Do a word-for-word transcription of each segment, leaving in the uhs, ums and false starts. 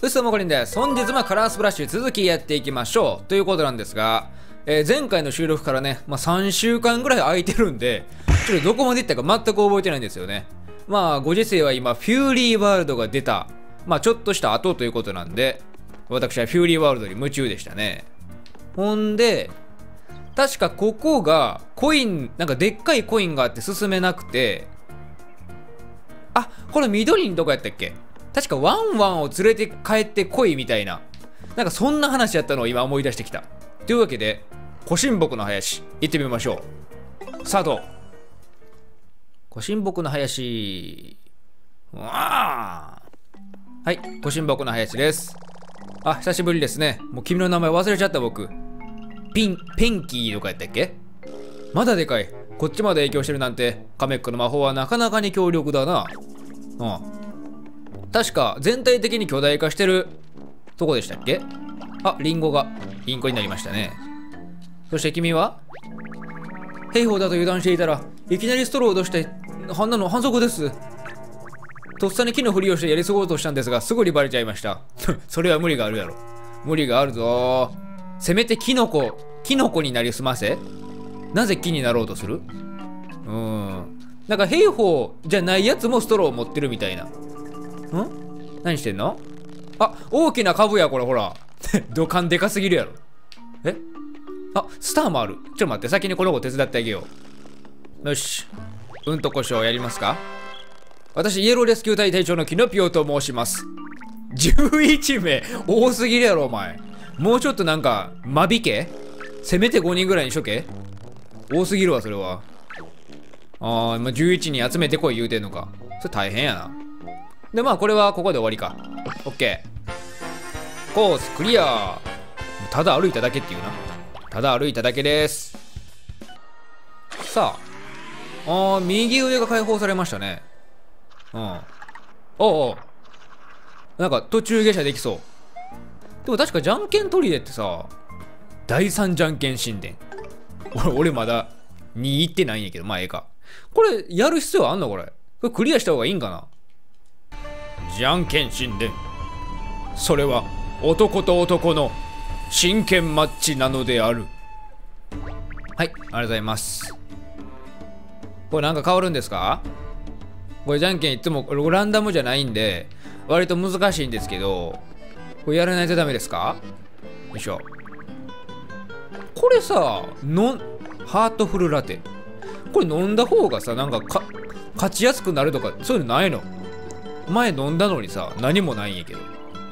うっすもこりんです。本日もカラースプラッシュ続きやっていきましょうということなんですが、えー、前回の収録からね、まあ、さんしゅうかんぐらい空いてるんで、ちょっとどこまでいったか全く覚えてないんですよね。まあご時世は今フューリーワールドが出た、まあちょっとした後ということなんで、私はフューリーワールドに夢中でしたね。ほんで確かここがコイン、なんかでっかいコインがあって進めなくて、あ、これ緑のとこやったっけ。確かワンワンを連れて帰ってこいみたいな、なんかそんな話やったのを今思い出してきた。というわけで古神木の林行ってみましょう。スタート。古神木の林、わー、はい、古神木の林です。あ、久しぶりですね。もう君の名前忘れちゃった。僕ピン、ペンキーとかやったっけ。まだでかい。こっちまで影響してるなんて、カメックの魔法はなかなかに強力だな。うん、確か全体的に巨大化してるとこでしたっけ。あ、リンゴがインコになりましたね。そして君は兵法だと油断していたらいきなりストローを落としてあんなの反則です。とっさに木のふりをしてやり過ごそうとしたんですが、すぐにバレちゃいました。それは無理があるやろ。無理があるぞ。せめてキノコキノコになりすませ。なぜ木になろうとする。うーん、なんか兵法じゃないやつもストローを持ってるみたいな。ん、何してんの。あ、大きな株やこれ、ほら。土管でかすぎるやろ。え、あ、スターもある。ちょっと待って、先にこの子手伝ってあげよう。よし、うんとこしょうやりますか。私イエローレスキュー隊隊長のキノピオと申します。じゅういちめい多すぎるやろお前。もうちょっとなんか間引け、せめてごにんぐらいにしとけ。多すぎるわそれは。ああ、今じゅういちにん集めてこい言うてんのか。それ大変やな。でまあこれはここで終わりか。オッケー、コースクリア。ただ歩いただけっていうな。ただ歩いただけです。さあ、あー、右上が解放されましたね。うん、おうおう、なんか途中下車できそう。でも確かじゃんけん取りでってさ、だいさんじゃんけん神殿、俺俺まだに行ってないんやけど、まあええか。これやる必要あんの。これこれクリアした方がいいんかな。じゃんけん神殿、それは男と男の真剣マッチなのである。はい、ありがとうございます。これなんか変わるんですか。これじゃんけんいつもランダムじゃないんで割と難しいんですけど、これやらないとダメですか。よいしょ。これさ、のハートフルラテ、これ飲んだ方がさ、なんかか勝ちやすくなるとかそういうのないの。前飲んだのにさ何もないんやけど。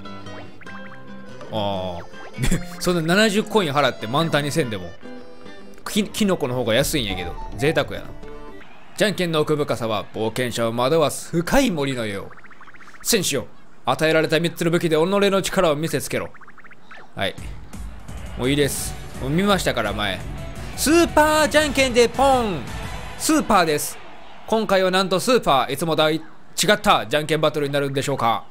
ああそんなななじゅうコイン払って満タンにせんでもきキノコの方が安いんやけど、贅沢やな。じゃんけんの奥深さは冒険者を惑わす深い森のよう。戦士よ、与えられたみっつの武器で己の力を見せつけろ。はい、もういいです。もう見ましたから前。スーパーじゃんけんでポン。スーパーです。今回はなんとスーパー。いつもと違ったじゃんけんバトルになるんでしょうか。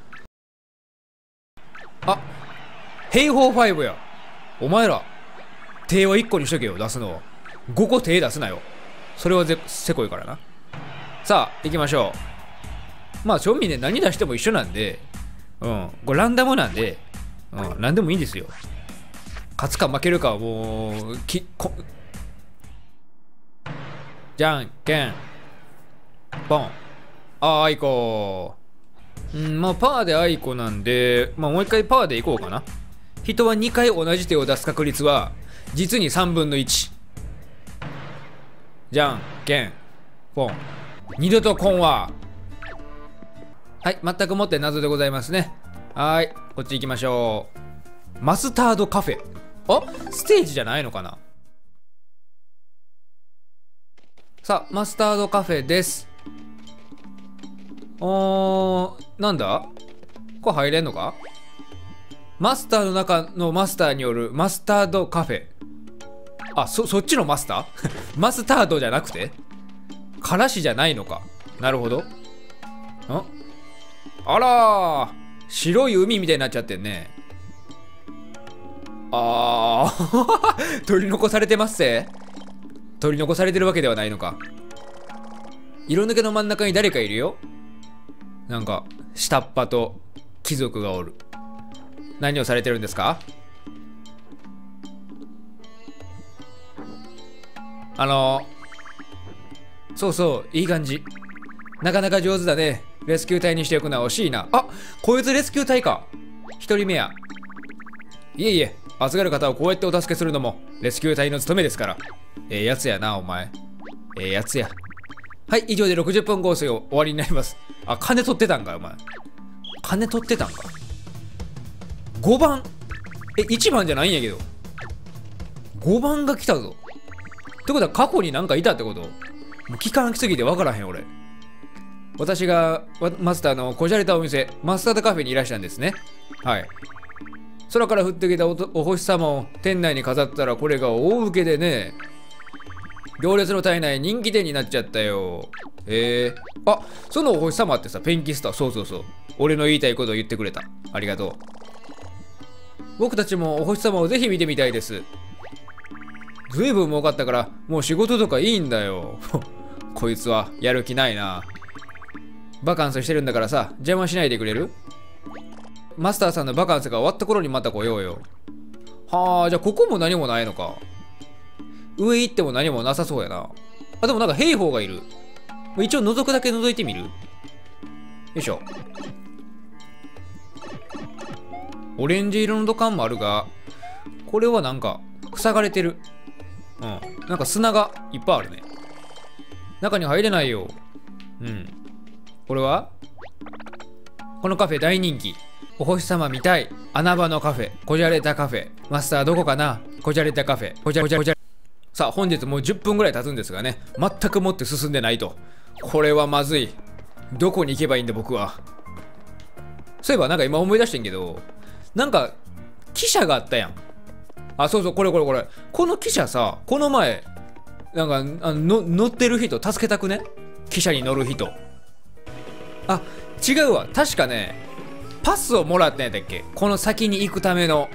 あ、兵法ファイブや。お前ら手はいっこにしとけよ。出すのはごこ手出すなよ。それはぜせこいからな。さあ行きましょう。まあ正味ね、何出しても一緒なんで、うん、これランダムなんで、うん、何でもいいんですよ。勝つか負けるかはもうきこじゃんけんポン。あー、あいこ。うん、まあパーであいこなんで、まあもう一回パーでいこうかな。人はにかい同じ手を出す確率は実にさんぶんのいち。じゃんけんポン。二度とコンは。はい、全くもって謎でございますね。はい、こっち行きましょう。マスタードカフェ。あ、ステージじゃないのかな。さあマスタードカフェです。おー、なんだこれ入れんのか。マスターの中のマスターによるマスタードカフェ。あ、そ、そっちのマスターマスタードじゃなくてからしじゃないのか。なるほど。ん、あらー、白い海みたいになっちゃってんね。あー取り残されてますぜ。取り残されてるわけではないのか。色抜けの真ん中に誰かいるよ。なんか下っ端と貴族がおる。 何をされてるんですか？あのそうそう、いい感じ。なかなか上手だね。レスキュー隊にしておくのは惜しいな。あ、こいつレスキュー隊か。一人目や。いえいえ、預かる方をこうやってお助けするのもレスキュー隊の務めですから。ええやつやな、お前。ええやつや。はい、以上でろくじゅっぷんコースが終わりになります。あ、金取ってたんか、お前。金取ってたんか。ごばん。え、いちばんじゃないんやけど。ごばんが来たぞ。ってことは過去になんかいたってこと？もう期間来すぎて分からへん俺。私がマスターのこじゃれたお店、マスタードカフェにいらしたんですね。はい。空から降ってきた お, お星様を店内に飾ったらこれが大受けでね。行列の絶えない人気店になっちゃったよ。へえ。あ、そのお星様ってさ、ペンキスター。そうそうそう。俺の言いたいことを言ってくれた。ありがとう。僕たちもお星様をぜひ見てみたいです。ずいぶん儲かったからもう仕事とかいいんだよ。こいつはやる気ないな。バカンスしてるんだからさ、邪魔しないでくれる？マスターさんのバカンスが終わった頃にまた来ようよ。はあ、じゃあここも何もないのか。上行っても何もなさそうやな。あ、でもなんか兵法がいる。一応覗くだけ覗いてみる？よいしょ。オレンジ色の土管もあるが、これはなんか塞がれてる。うん。なんか砂がいっぱいあるね。中に入れないよ。うん。これはこのカフェ大人気。お星様見たい。穴場のカフェ。こじゃれたカフェ。マスターどこかな？こじゃれたカフェ。こじゃこじゃこじゃ。さあ、本日もうじゅっぷんぐらい経つんですがね。全くもって進んでないと。これはまずい。どこに行けばいいんだ僕は。そういえばなんか今思い出してんけど、なんか汽車があったやん。あ、そうそう、これこれこれ。この汽車さ、この前、なんかあの乗ってる人助けたくね？汽車に乗る人。あ、違うわ。確かね、パスをもらったんやったっけ？この先に行くための。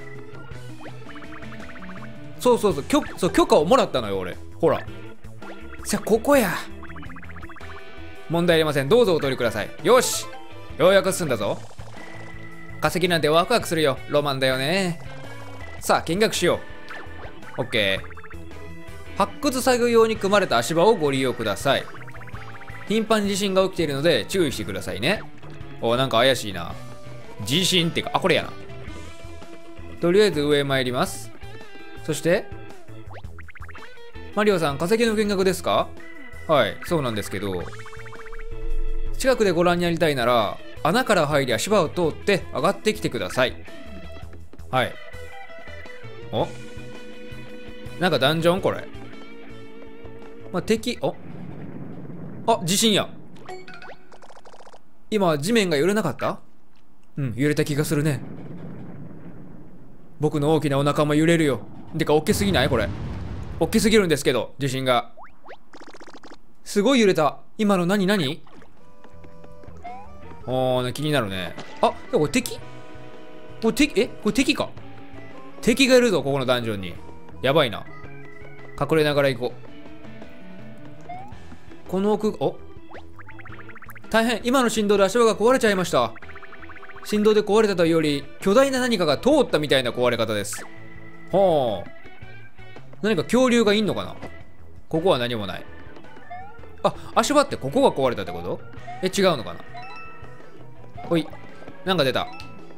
そうそうそう、許、そう許可をもらったのよ、俺。ほら。じゃあ、ここや。問題ありません。どうぞお通りください。よし！ようやく進んだぞ。化石なんてワクワクするよ。ロマンだよね。さあ、見学しよう。OK。発掘作業用に組まれた足場をご利用ください。頻繁に地震が起きているので注意してくださいね。お、なんか怪しいな。地震ってか、あ、これやな。とりあえず上へ参ります。そして、マリオさん、化石の見学ですか？はい、そうなんですけど、近くでご覧になりたいなら、穴から入り足場を通って上がってきてください。はい。お？なんかダンジョンこれ。まあ、敵、お？あ、地震や。今、地面が揺れなかった？うん、揺れた気がするね。僕の大きなお腹も揺れるよ。てか、大きすぎないこれ。大きすぎるんですけど、地震が。すごい揺れた。今の何何？おー、気になるね。あ、これ敵？これ敵、えこれ敵か？敵がいるぞ、ここのダンジョンに。やばいな。隠れながら行こう。この奥、お？大変、今の振動で足場が壊れちゃいました。振動で壊れたというより、巨大な何かが通ったみたいな壊れ方です。はあ。何か恐竜がいんのかな？ここは何もない。あ、足場ってここが壊れたってこと？え、違うのかな？ほい。なんか出た。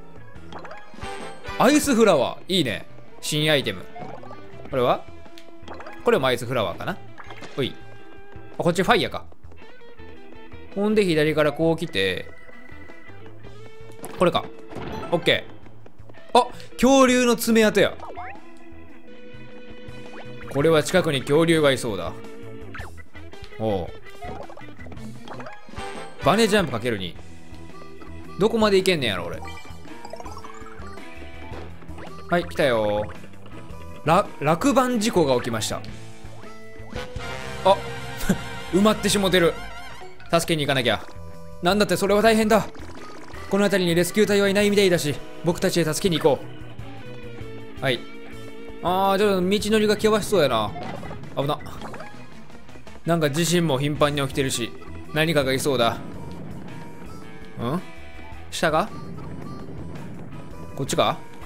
アイスフラワー。いいね。新アイテム。これは？これもアイスフラワーかな？ほい。あ、こっちファイヤーか。ほんで左からこう来て、これか。オッケー。あ、恐竜の爪痕や。これは近くに恐竜がいそうだ。おう。バネジャンプかけるに。どこまで行けんねやろ俺。はい、来たよ。ら落盤事故が起きました。あ埋まってしもてる。助けに行かなきゃ。なんだってそれは大変だ。この辺りにレスキュー隊はいないみたいだし、僕たちで助けに行こう。はい。あー、ちょっと道のりが険しそうやな。危な。なんか地震も頻繁に起きてるし、何かがいそうだ。ん？下が？こっちか？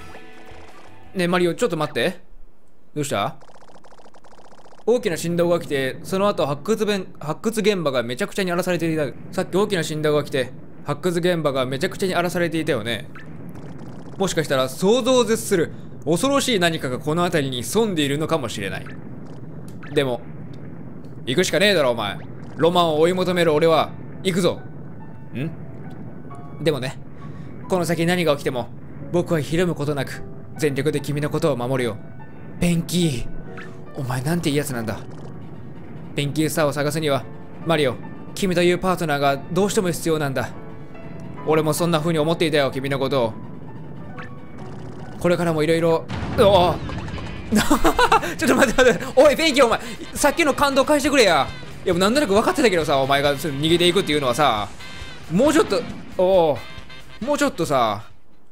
ねえマリオ、ちょっと待って。どうした？大きな振動が来て、その後発掘弁発掘現場がめちゃくちゃに荒らされていた。さっき大きな振動が来て発掘現場がめちゃくちゃに荒らされていたよね。もしかしたら想像を絶する恐ろしい何かがこの辺りに潜んでいるのかもしれない。でも行くしかねえだろお前。ロマンを追い求める俺は行くぞ。んでもね、この先何が起きても僕はひるむことなく全力で君のことを守るよ。ペンキー、お前なんていいやつなんだ。ペンキースターを探すにはマリオ、君というパートナーがどうしても必要なんだ。俺もそんな風に思っていたよ、君のことを。これからもいろいろ。おおちょっと待って待って、おいペンキー、お前さっきの感動返してくれや。いやもうなんとなく分かってたけどさ、お前が逃げていくっていうのはさ、もうちょっと、おおもうちょっとさ、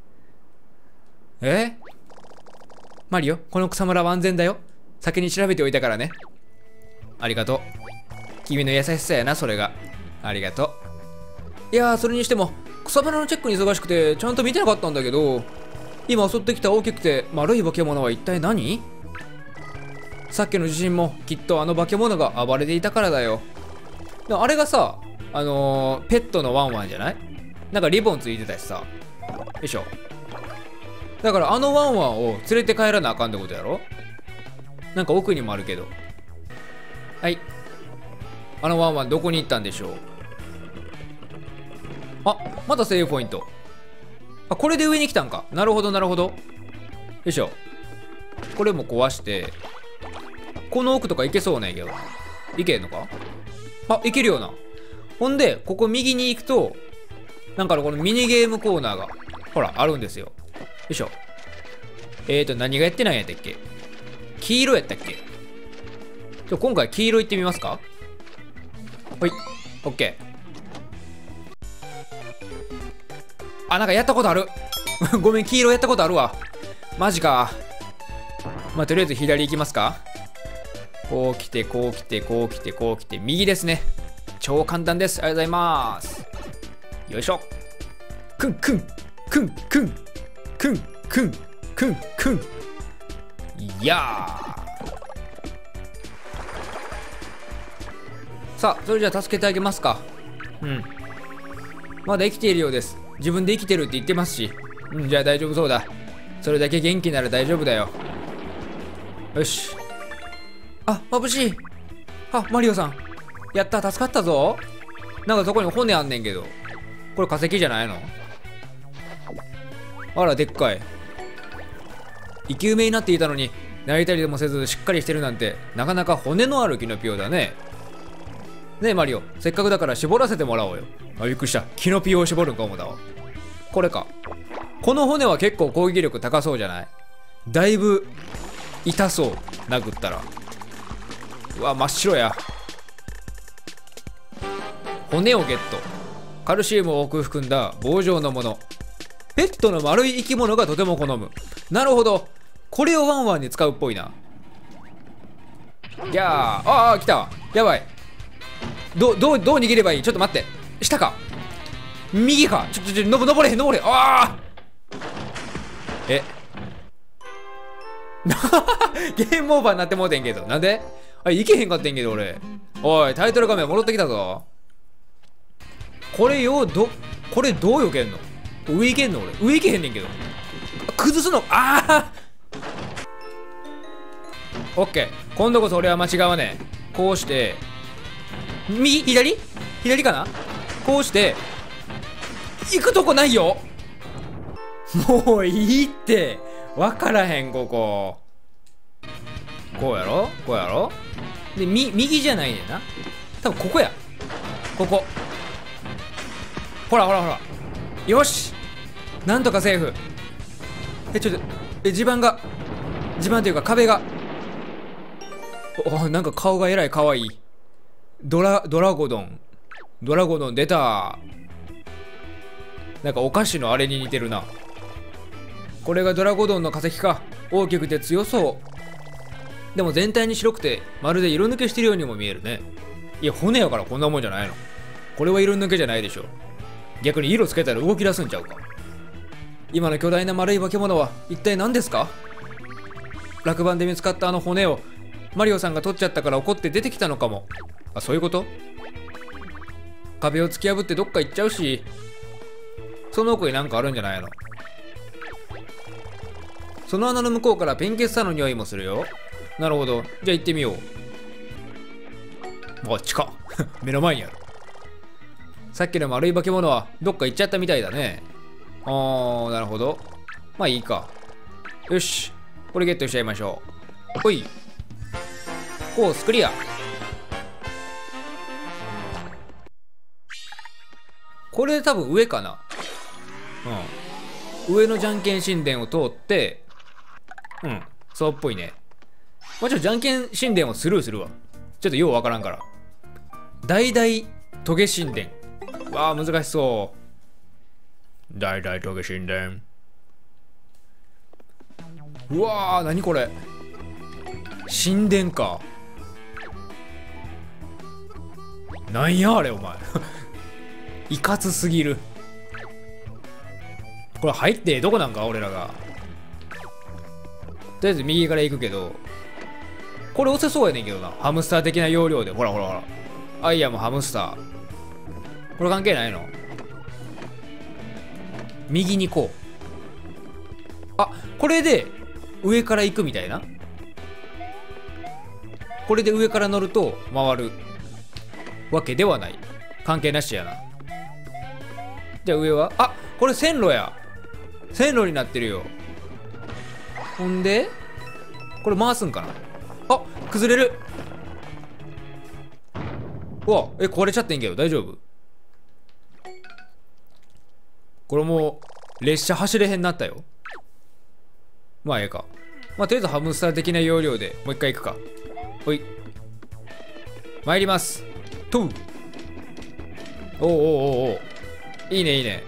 えマリオ、この草むらは安全だよ。先に調べておいたからね。ありがとう。君の優しさやな、それが。ありがとう。いやー、それにしても草むらのチェックに忙しくてちゃんと見てなかったんだけど、今襲ってきた大きくて丸い化け物は一体何？さっきの地震もきっとあの化け物が暴れていたからだよ。あれがさ、あのー、ペットのワンワンじゃない？なんかリボンついてたしさ。よいしょ。だからあのワンワンを連れて帰らなあかんってことやろ？なんか奥にもあるけど。はい。あのワンワンどこに行ったんでしょう？あ、またセーブポイント。あ、これで上に来たんか。なるほどなるほど。よいしょ。これも壊して、この奥とか行けそうねんけど。行けんのか？あ、行けるよな。ほんで、ここ右に行くと、なんかこのミニゲームコーナーが、ほら、あるんですよ。よいしょ。えーと、何がやってないんやったっけ？黄色やったっけ？じゃ今回黄色行ってみますか？ほい。オッケー。あ、なんかやったことある。ごめん、黄色やったことあるわ。マジか。まあ、とりあえず左行きますか。こう来て、こう来て、こう来て、こう来て、右ですね。超簡単です。ありがとうございます。よいしょ。くんくん、くんくん、くんくん、くんくん。いやー。さあ、それじゃあ助けてあげますか。うん。まだ生きているようです。自分で生きてるって言ってますし。うん、じゃあ大丈夫そうだ。それだけ元気なら大丈夫だよ。よし。あ、眩しい。あ、マリオさん。やった、助かったぞ。なんかそこに骨あんねんけど。これ化石じゃないの？あら、でっかい。生き埋めになっていたのに、泣いたりでもせずしっかりしてるなんて、なかなか骨のあるキノピオだね。ねえ、マリオ。せっかくだから絞らせてもらおうよ。あ、びっくりした。キノピオを絞るんか思ったわ。これか。この骨は結構攻撃力高そうじゃない？だいぶ痛そう。殴ったら。うわ、真っ白や。骨をゲット。カルシウムを多く含んだ棒状のもの。ペットの丸い生き物がとても好む。なるほど。これをワンワンに使うっぽいな。じゃあ、ああ、来た。やばい。ど、どう、どう逃げればいい？ちょっと待って。下か。右か。ちょ、ちょ、ちょ、のぼ、登れへん、登れ。ああ。え。ゲームオーバーになってもうてんけど。なんで？あ、いけへんかってんけど、俺。おい、タイトル画面戻ってきたぞ。これよ、ど、これどう避けんの？上行けんの俺。上行けへんねんけど。崩すの？ああ。オッケー。今度こそ俺は間違わねえ。こうして、右？左？左かな？こうして、行くとこないよ。もういいって。わからへん、ここ。こうやろ？こうやろ？で、み、右じゃないねんな。多分ここや。ここ。ほらほらほら。よし！なんとかセーフ。え、ちょっと、え、地盤が、地盤というか壁が。お、なんか顔がえらいかわいい。ドラ、ドラゴドン。ドラゴドン出た。なんかお菓子のあれに似てるな。これがドラゴドンの化石か。大きくて強そう。でも全体に白くて、まるで色抜けしてるようにも見えるね。いや、骨やからこんなもんじゃないの。これは色抜けじゃないでしょ。逆に色つけたら動き出すんちゃうか。今の巨大な丸い化け物は一体何ですか？ 落盤で見つかったあの骨をマリオさんが取っちゃったから怒って出てきたのかも。あ、そういうこと？壁を突き破ってどっか行っちゃうし、その奥になんかあるんじゃないの？その穴の向こうからペンケスタの匂いもするよ。なるほど。じゃあ行ってみよう。あっちか。目の前にある。さっきの丸い化け物はどっか行っちゃったみたいだね。あー、なるほど。まあいいか。よし。これゲットしちゃいましょう。ほい。コースクリア。これ多分上かな。うん。上のじゃんけん神殿を通って、うん。そうっぽいね。まあちょっとじゃんけん神殿をスルーするわ。ちょっとようわからんから。大々トゲ神殿。わあ、難しそう。大々トゲ神殿。うわあ、なにこれ。神殿か。なんやあれお前。いかつすぎる。これ入ってどこなんか俺らが。とりあえず右から行くけど、これ押せそうやねんけどな。ハムスター的な要領で。ほらほらほら。アイアムハムスター。これ関係ないの？右にこう。あ、これで上から行くみたいな。これで上から乗ると回るわけではない。関係なしやな。じゃあ上は、あ、これ線路や。線路になってるよ。ほんでこれ回すんかな。あ、崩れる。うわ、え、壊れちゃってんけど大丈夫？これもう列車走れへんなったよ。まあええか。まあとりあえずハムスター的な要領でもう一回行くか。ほい。参ります。とう。おうおうおうおう。いいねいいね。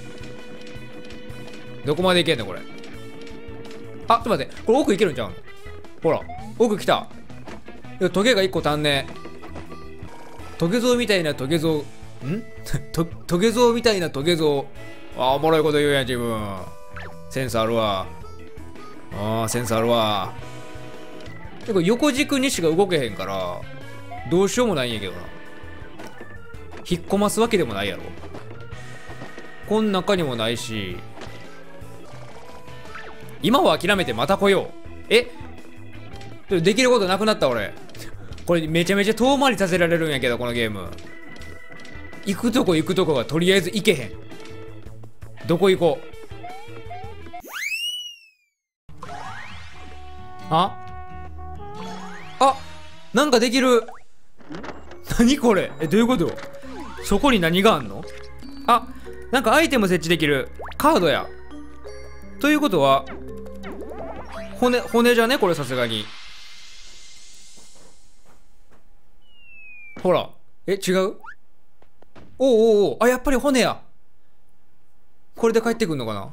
どこまで行けんのこれ。あ、ちょっと待って。これ奥行けるんちゃうの？ほら、奥来た。いや、トゲが一個足んねえ。トゲゾウみたいなトゲゾウ。んトトゲゾウみたいなトゲゾウ。あー、おもろいこと言うやん自分。センスあるわ。あー、センスあるわ。でこれ横軸にしか動けへんからどうしようもないんやけどな。引っ込ますわけでもないやろ。こん中にもないし。今は諦めてまた来よう。え、できることなくなった俺。これめちゃめちゃ遠回りさせられるんやけどこのゲーム。行くとこ行くとこがとりあえず行けへん。どこ行こう。ああ、なんかできる。何これ。え、どういうこと？そこに何があんの？あ、なんかアイテム設置できる。カードや。ということは骨、骨じゃねこれさすがに。ほら。え、違う？おうおうおう。あ、やっぱり骨や。これで帰ってくんのかな。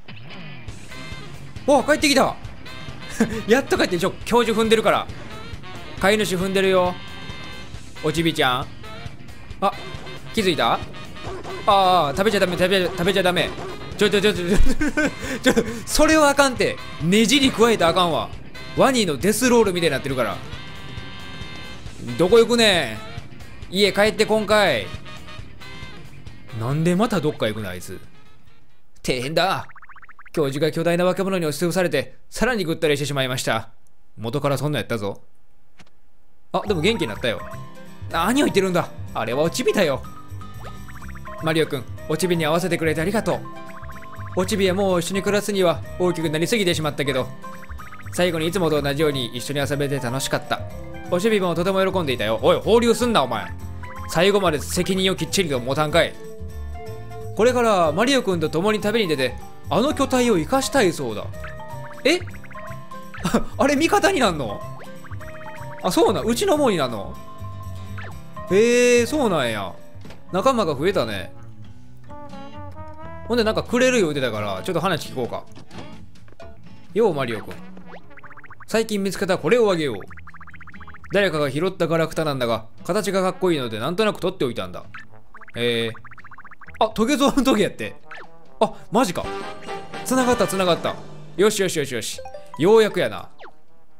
お、帰ってきた。やっと帰って、ちょ、教授踏んでるから。飼い主踏んでるよ。おちびちゃん。あ、気づいた？ああ、食べちゃダメ、食べちゃ、食べちゃダメ。ちょちょちょちょちょちょ、それはあかんて。ねじり加えたらあかんわ。ワニのデスロールみたいになってるから。どこ行くねん。家帰ってこんかい。なんでまたどっか行くのあいつ。大変だ。教授が巨大な化け物に押しつぶされてさらにぐったりしてしまいました。元からそんなやったぞ。あ、でも元気になったよ。何を言ってるんだ。あれはおちびだよ。マリオくん、おちびに合わせてくれてありがとう。おちびはもう一緒に暮らすには大きくなりすぎてしまったけど、最後にいつもと同じように一緒に遊べて楽しかった。おちびもとても喜んでいたよ。おい、放流すんなお前。最後まで責任をきっちりと持たんかい。これからマリオくんと共に旅に出てあの巨体を生かしたいそうだ。えあれ味方になんの？あ、そうなん、うちのもんになんの？えー、そうなんや。仲間が増えたね。ほんでなんかくれる言うてたからちょっと話聞こうか。ようマリオくん、最近見つけたこれをあげよう。誰かが拾ったガラクタなんだが形がかっこいいのでなんとなく取っておいたんだ。えー、あ、トゲゾウのトゲやって。あ、マジか。つながったつながった。よしよしよしよし。ようやくやな。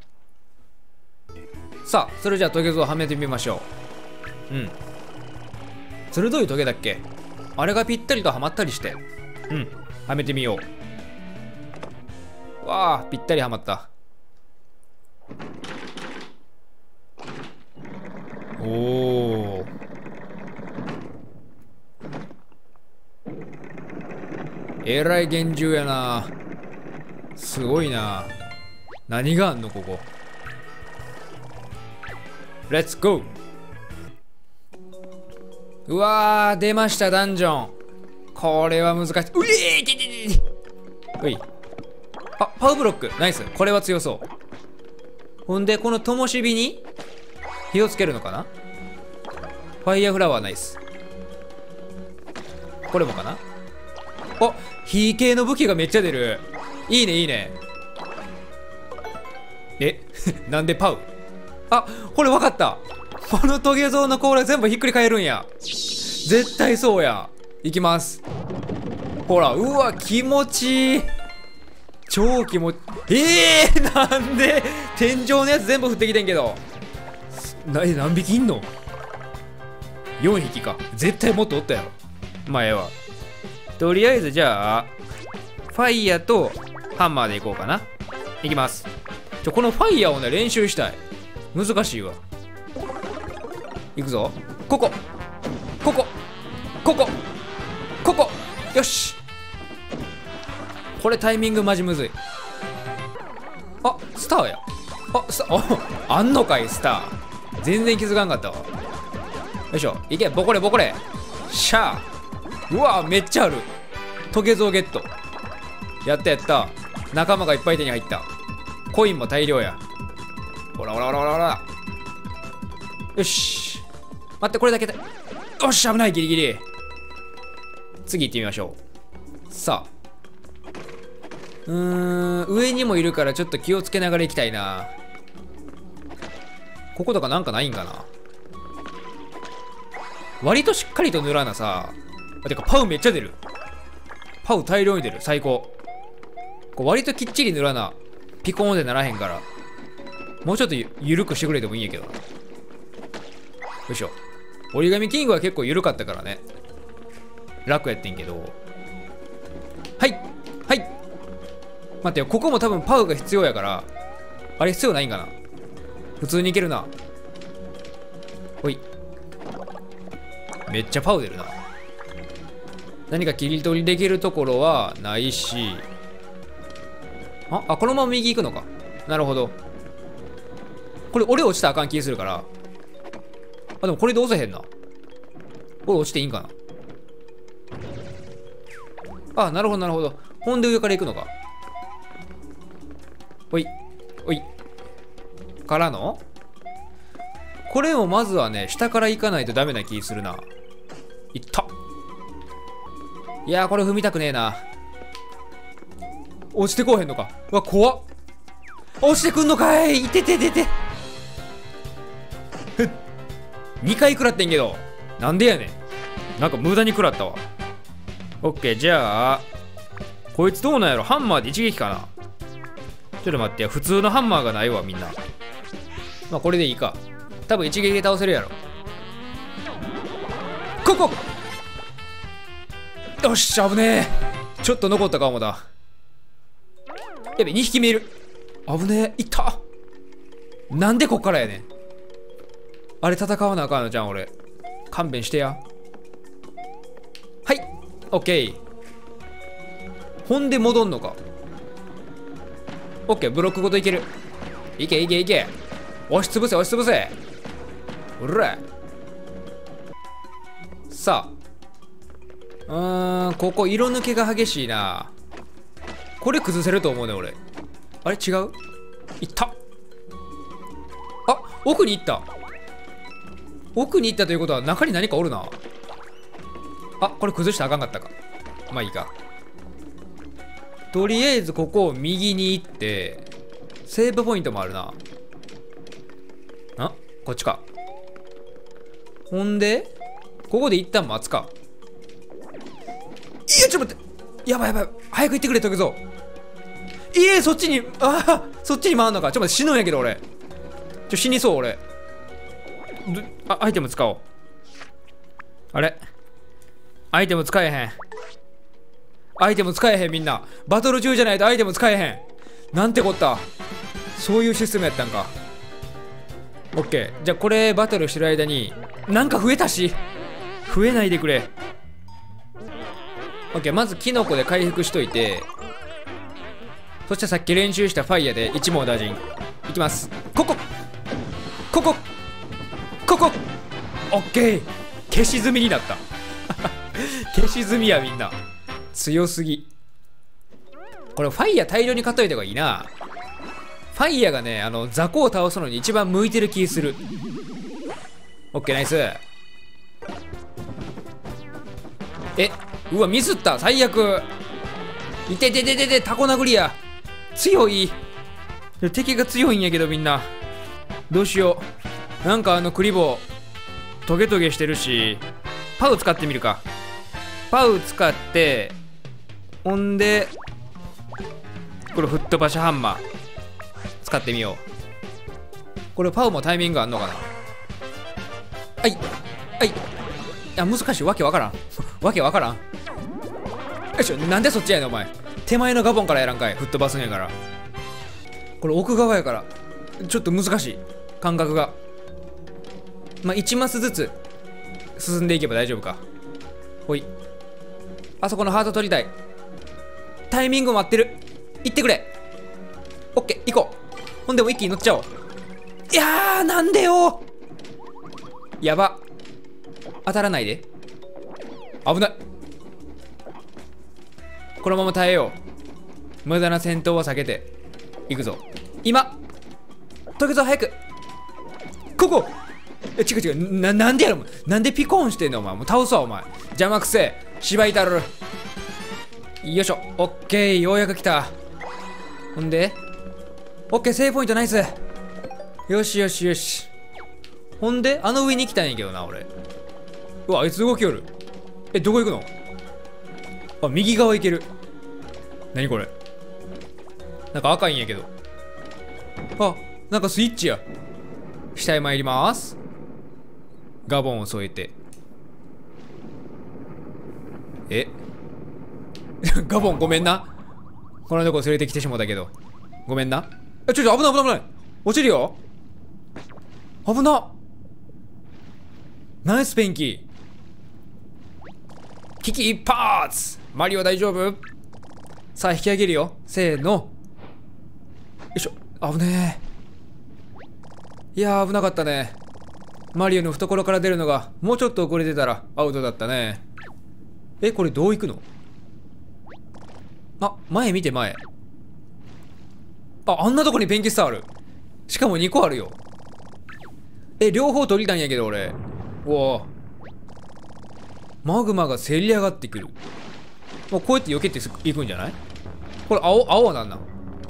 さあそれじゃあトゲゾウはめてみましょう。うん、鋭いトゲだっけ、あれがぴったりとはまったりして、うんはめてみよう。わあぴったりはまった。おお、えらい厳重やな。すごいな。何があんのここ。レッツゴー。うわー出ましたダンジョン。これは難しい。うえーてててて。うい、あパウブロックナイス。これは強そう。ほんでこの灯火に火をつけるのかな。ファイヤーフラワーナイス。これもかな。あ火系の武器がめっちゃ出る。いいねいいね。えなんでパウ。あこれ分かった。このトゲゾウの甲羅全部ひっくり返るんや。絶対そうや。いきます。ほらうわ気持ちいい。超気持ちえー、なんで天井のやつ全部降ってきてんけど。なえ何匹いんの。よんひきか。絶対もっとおったやろ。まあええわ。とりあえずじゃあファイヤーとハンマーでいこうかな。いきます。ちょこのファイヤーをね練習したい。難しいわ。いくぞ。ここここここここ。よしこれタイミングマジむずい。あスターや。あスターああんのかいスター。全然気づかんかったわ。よいしょいけボコレボコレシャー。うわめっちゃある。トゲゾウゲット。やったやった。仲間がいっぱい手に入った。コインも大量や。ほらほらほらほらほら。よし待ってこれだけで。よし危ないギリギリ。次行ってみましょう。さあうーん上にもいるからちょっと気をつけながら行きたいな。こことかなんかないんかな。割としっかりと塗らなさ。あてかパウめっちゃ出る。パウ大量に出る。最高。こう割ときっちり塗らなピコーンでならへんから、もうちょっと ゆ, ゆるくしてくれてもいいんやけど。よいしょ。折り紙キングは結構緩かったからね楽やってんけど。はいはい待ってよ。ここも多分パウが必要やから、あれ必要ないんかな。普通にいけるな。ほい。めっちゃパウ出るな。何か切り取りできるところはないし。ああこのまま右行くのか。なるほど。これ俺落ちたらあかん気するから。あでもこれで押せへんな。俺落ちていいんかな。あなるほどなるほど。ほんで上から行くのか。おいおいからのこれもまずはね下から行かないとダメな気するな。いった。いやーこれ踏みたくねえな。落ちてこうへんのか。うわ怖っ。落ちてくんのかい。いててててふっにかい食らってんけどなんでやねん。なんか無駄に食らったわ。オッケーじゃあこいつどうなんやろ。ハンマーで一撃かな。ちょっと待って、普通のハンマーがないわみんな。まあこれでいいか。多分一撃で倒せるやろ。ここよし危ねえ。ちょっと残ったかもだ。やべにひき目いる。危ねえいった。なんでこっからやねん。あれ戦わなあかんのじゃん俺。勘弁してや。はいオッケー。ほんで戻んのか。オッケーブロックごといける。いけいけいけ。押しつぶせ押しつぶせ。うらさあうーんここ色抜けが激しいな。これ崩せると思うね俺。あれ違う。いった。あ奥に行った。奥に行ったということは中に何かおるな。あこれ崩したらあかんかったか。まあいいか。とりあえずここを右に行ってセーブポイントもあるな。あこっちか。ほんでここで一旦待つか。いやちょっと待って。やばいやばい早く行ってくれトゲゾウ。いえそっちにああそっちに回んのか。ちょっと待って死ぬんやけど俺。 ちょ死にそう俺。あ、アイテム使おう。あれアイテム使えへん。アイテム使えへん。みんなバトル中じゃないとアイテム使えへん。なんてこった。そういうシステムやったんか。オッケー。じゃあこれバトルしてる間になんか増えたし、増えないでくれ。オッケー。まずキノコで回復しといて、そしてさっき練習したファイヤーで一網打尽いきます。ここここここオッケー。消し済みになった消し済みや。みんな強すぎ。これファイヤー大量に買っといた方がいいな。ファイヤーがね、あの雑魚を倒すのに一番向いてる気する。オッケーナイス。え、うわミスった。最悪。いててててて、タコ殴りや。強い。敵が強いんやけどみんな。どうしよう。なんかあのクリボートゲトゲしてるし、パウ使ってみるか。パウ使って、ほんでこれ吹っ飛ばしハンマー使ってみよう。これパウもタイミングあんのかな。はいはい。あ、難しい。わけわからんわけわからん。よいしょ。なんでそっちやねんお前。手前のガボンからやらんかい。吹っ飛ばすんやから。これ奥側やからちょっと難しい感覚が。まあいちマスずつ進んでいけば大丈夫か。ほい。あそこのハート取りたい。タイミング待ってる。行ってくれ。オッケー行こう。ほんでも一気に乗っちゃおう。いやーなんでよ。やば。当たらないで。危ない。このまま耐えよう。無駄な戦闘は避けていくぞ。今解けぞ早く。ここ。え違う違う。ななんでやろ。なんでピコーンしてんのお前。もう倒すわお前。邪魔くせえ。芝居たる。よいしょ。オッケー。ようやく来た。ほんでオッケー。セーブポイントナイス。よしよしよし。ほんであの上に行きたいんやけどな俺。うわあいつ動きよる。えどこ行くの。あ右側行ける。何これ。なんか赤いんやけど。あなんかスイッチや。下へ参ります。ガボンを添えて。えガボンごめんな。このとこ連れてきてしもたけどごめんな。えちょちょ危ない危ない危ない。落ちるよ。危な。ナイスペンキー。危機一発。マリオ大丈夫。さあ引き上げるよ。せーの。よいしょ。危ねえ。いやー危なかったね。マリオの懐から出るのがもうちょっと遅れてたらアウトだったね。えこれどう行くの。あ前見て前。ああんなとこにペンキスターある。しかもにこあるよ。え両方取りたいんやけど俺。うわマグマがせり上がってくる。もうこうやって避けていくんじゃない。これ青青はなんなん。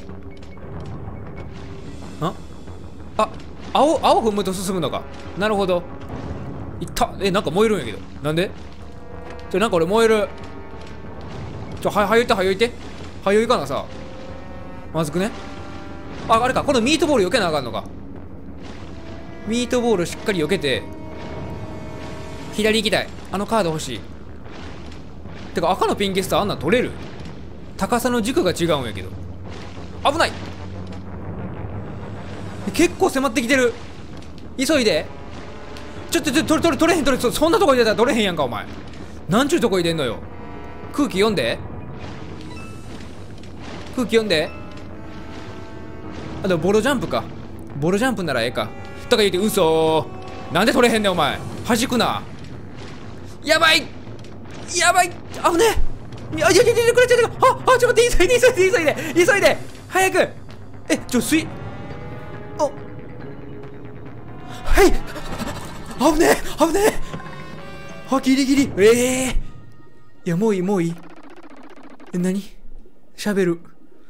ああ青青踏むと進むのか。なるほど。いったえなんか燃えるんやけどなんで。ちょなんか俺燃える。ちょははよいてはよいてはよいかなさ。まずくね。ああれかこのミートボール避けなあかんのか。ミートボールしっかり避けて左行きたい。あのカード欲しい。てか赤のピンケスターあんなん取れる。高さの軸が違うんやけど危ない。結構迫ってきてる。急いで。ちょっとちょっと取れ取れ取れへん取れ。そそんなとこ入れたら取れへんやんかお前。なんちゅうとこ入れんのよ。空気読んで空気読んで。あでもボロジャンプか。ボロジャンプならええかとか言うて嘘。なんで取れへんねんお前。弾くな。やばいやばい危ねえ。いやいやいやいやこれちょっとああちょっと待って急いで急いで急いで急いで早く。えちょ水おはい危ねえ危ねえ。あギリギリ。ええー、いやもういいもういい。え何しゃべる。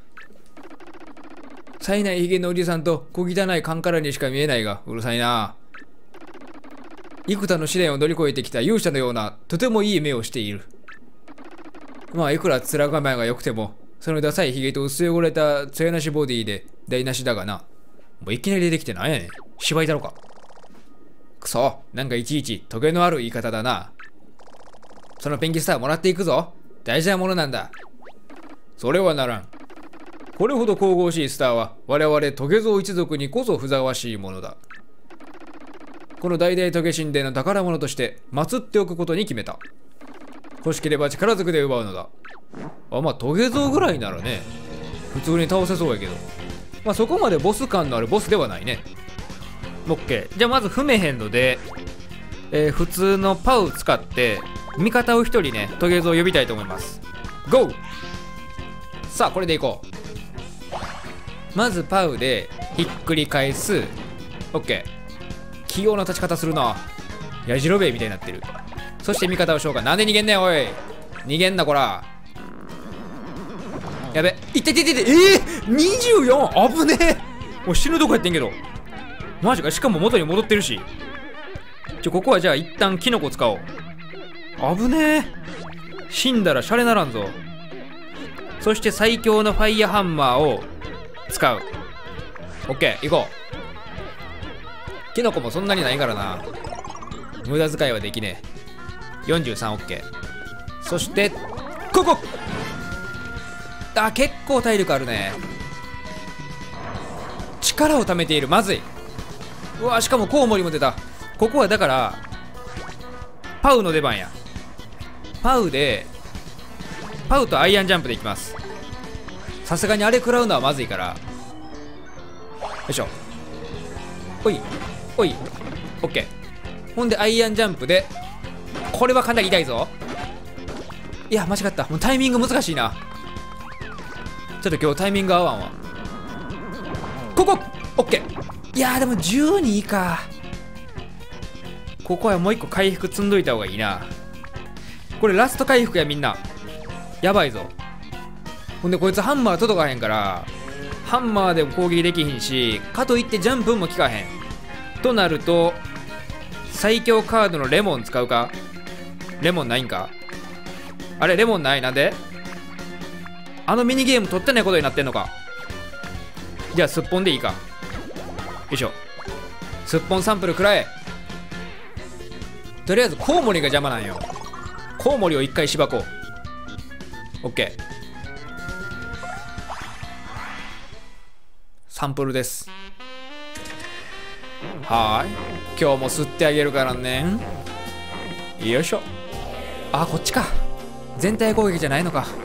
冴えないひげのおじさんと小汚いカンカラにしか見えないがうるさいな。幾多の試練を乗り越えてきた勇者のようなとてもいい目をしている。まあいくら面構えが良くてもそのダサいひげと薄汚れた艶なしボディで台無しだがな。 もういきなり出てきてなんやねん。芝居だろか。くそ、なんかいちいちトゲのある言い方だな。そのペンギスターもらっていくぞ。大事なものなんだ。それはならん。これほど神々しいスターは我々トゲゾウ一族にこそふざわしいものだ。この大々トゲ神殿の宝物として祀っておくことに決めた。欲しければ力ずくで奪うのだ。あ、まあトゲゾウぐらいならね、普通に倒せそうやけど、まあそこまでボス感のあるボスではないね。オッケー。じゃあまず踏めへんので、えー、普通のパウ使って味方を一人ね、トゲゾウ呼びたいと思います。ゴー。さあこれでいこう。まずパウでひっくり返す。オッケー。器用な立ち方するな。やじろべえみたいになってる。そして味方を召喚。なんで逃げんねんおい。逃げんなこら。やべ。いってててて。えー、にじゅうよん。危ねえ。もう死ぬとこやってんけど。マジか。しかも元に戻ってるし。ちょここはじゃあ一旦キノコ使おう。危ねえ。死んだらシャレならんぞ。そして最強のファイヤーハンマーを使う。オッケー、行こう。キノコもそんなにないからな。無駄遣いはできねえ。よんじゅうさん、オッケー。そしてここ。あ、結構体力あるね。力を貯めている。まずい。うわ、しかもコウモリも出た。ここはだからパウの出番や。パウでパウとアイアンジャンプでいきます。さすがにあれ食らうのはまずいから。よいしょ。おいおい。オッケー。ほんでアイアンジャンプで、これはかなり痛いぞ。いや間違った。もうタイミング難しいな。ちょっと今日タイミング合わんわ。ここオッケー。いやーでもじゅうにいか。ここはもう一個回復積んどいた方がいいな。これラスト回復やみんな。やばいぞ。ほんでこいつハンマー届かへんから、ハンマーでも攻撃できひんし、かといってジャンプも効かへんとなると、最強カードのレモン使うか。レモンないんか。あれレモンない。なんであのミニゲーム取ってないことになってんのか。じゃあすっぽんでいいか。よいしょ。すっぽんサンプルくらえ。とりあえずコウモリが邪魔なんよ。コウモリを一回しばこう。オッケー。サンプルです。はーい。今日も吸ってあげるからね。よいしょ。あ、こっちか。全体攻撃じゃないのか。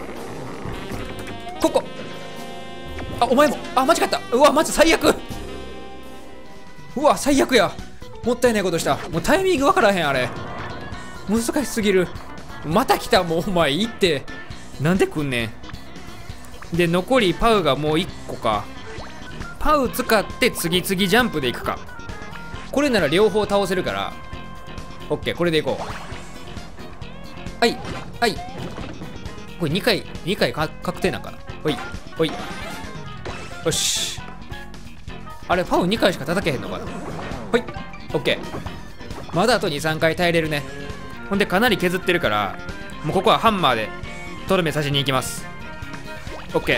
ここ。あ、お前も。あ、間違った。うわ、マジ最悪。うわ、最悪や。もったいないことした。もうタイミングわからへん。あれ難しすぎる。また来た。もうお前いいって。なんで来んねん。で残りパウがもういっこか。パウ使って次々ジャンプでいくか。これなら両方倒せるから。オッケー、これでいこう。はいはい。これにかいにかいか確定なんかな。ほいほい。よし。あれパウにかいしか叩けへんのかな。ほい。オッケー。まだあとにさんかい耐えれるね。ほんでかなり削ってるから、もうここはハンマーでとどめさしに行きます。オッケー。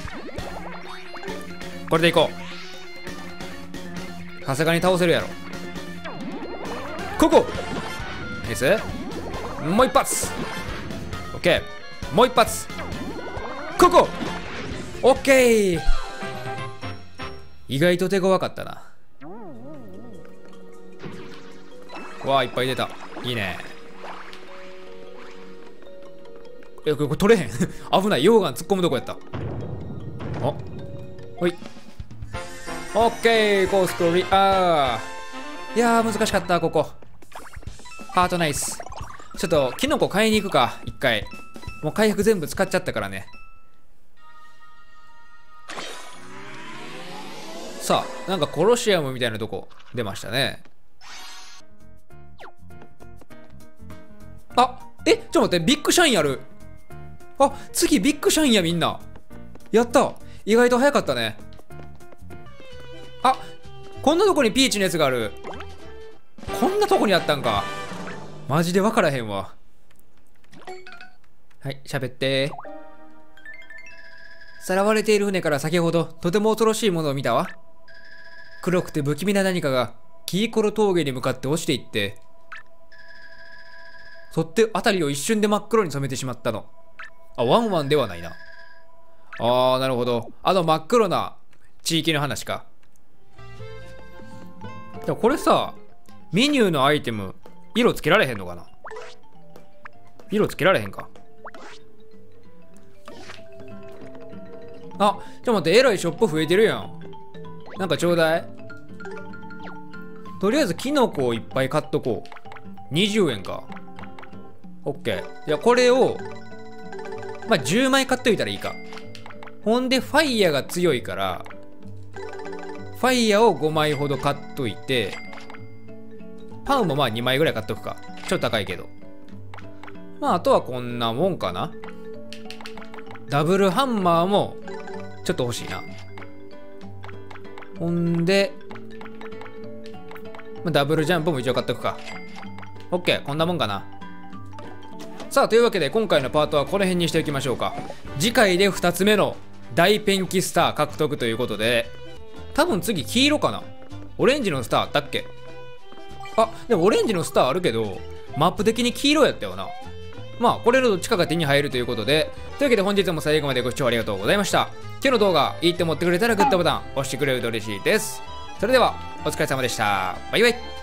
これでいこう。さすがに倒せるやろ。ここナイス。もう一発。オッケー。もう一発。ここオッケー。意外と手強かったな。わあ、いっぱい出た。いいね。え、これ取れへん。危ない。溶岩突っ込むとこやった。おほい。オッケー。コーストリあー。いやー難しかった。ここハートナイス。ちょっとキノコ買いに行くか。一回もう回復全部使っちゃったからね。さあ、なんかコロシアムみたいなとこ出ましたね。あ、え、ちょっと待って、ビッグシャインやる。あ、次ビッグシャインやみんな。やった。意外と早かったね。あ、こんなとこにピーチのやつがある。こんなとこにあったんか。マジで分からへんわ。はい、喋って。さらわれている船から先ほどとても恐ろしいものを見たわ。 黒くて不気味な何かがキーコロ峠に向かって落ちていって、そって辺りを一瞬で真っ黒に染めてしまったの。あ、ワンワンではないな。あー、なるほど。あの真っ黒な地域の話か。でもこれさ、メニューのアイテム色つけられへんのかな。色つけられへんか。あ、ちょっと待って、えらいショップ増えてるやん。なんかちょうだい。とりあえずキノコをいっぱい買っとこう。にじゅうえんか。オッケー。いや、これをまあじゅうまい買っといたらいいか。ほんでファイヤーが強いから、ファイヤーをごまいほど買っといて、パンもまあにまいぐらい買っとくか。ちょっと高いけど。まああとはこんなもんかな。ダブルハンマーもちょっと欲しいな。ほんで、まあ、ダブルジャンプも一応買っとくか。オッケー、こんなもんかな。さあ、というわけで今回のパートはこの辺にしておきましょうか。次回でふたつめの大ペンキスター獲得ということで、多分次黄色かな。オレンジのスターあったっけ。あ、でもオレンジのスターあるけどマップ的に黄色やったよな。まあこれのどっちかが手に入るということで、というわけで本日も最後までご視聴ありがとうございました。今日の動画いいって思ってくれたらグッドボタン押してくれると嬉しいです。それではお疲れ様でした。バイバイ。